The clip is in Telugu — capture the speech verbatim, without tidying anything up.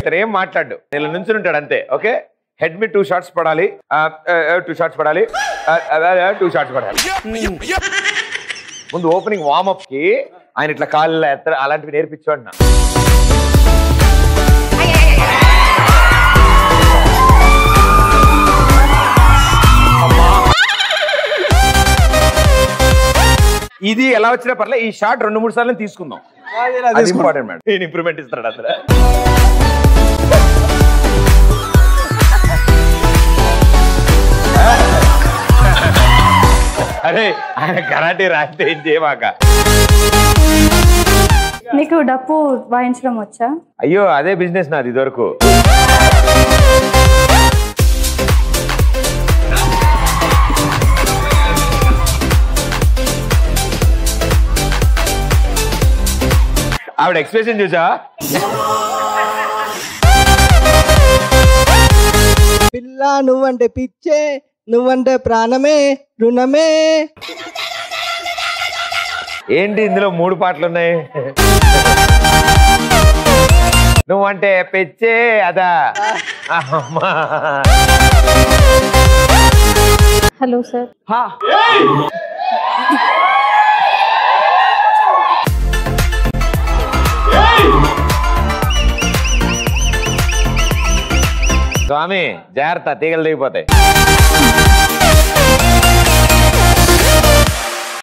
ఇతను ఏం మాట్లాడు, ఇలా నుంచుని ఉంటాడు అంతే. Okay, head me two shots పడాలి, టూ షార్ట్స్ పడాలి, టూ షార్ట్స్ పడాలి. ముందు ఓపెనింగ్ వార్మప్ కి ఆయన ఇట్లా కాళ్ళు ఎత్త అలాంటివి నేర్పించాడు నా. ఇది ఎలా వచ్చినా పర్లే, ఈ షార్ట్ రెండు మూడు సార్లు తీసుకుందాం. అది ఇంపార్టెంట్ మేడం. నేను ఇంప్రూవ్మెంట్ ఇస్తాడు అసలు. అరే ఆయన కరాటే రాస్తే ఏం చేయమాక. నీకు డప్పు వాయించడం వచ్చా? అయ్యో అదే బిజినెస్ నాది ఇదివరకు. ఆవిడ ఎక్స్ప్రెషన్ చూసా? పిల్ల నువ్వంటే పిచ్చే, నువ్వంటే ప్రాణమే రుణమే. ఏంటి ఇందులో మూడు పాటలు ఉన్నాయి? నువ్వంటే పిచ్చే అదా. Hello sir. స్వామి జాగ్రత్త, తీగలు దిగిపోతాయి.